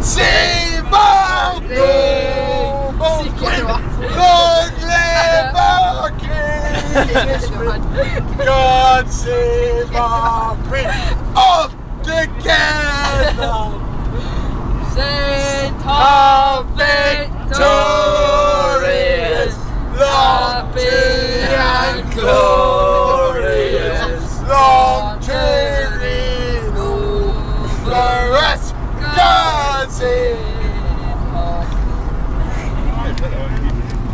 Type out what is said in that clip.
save our King! Long live our King! God save our Queen! All together! Saint of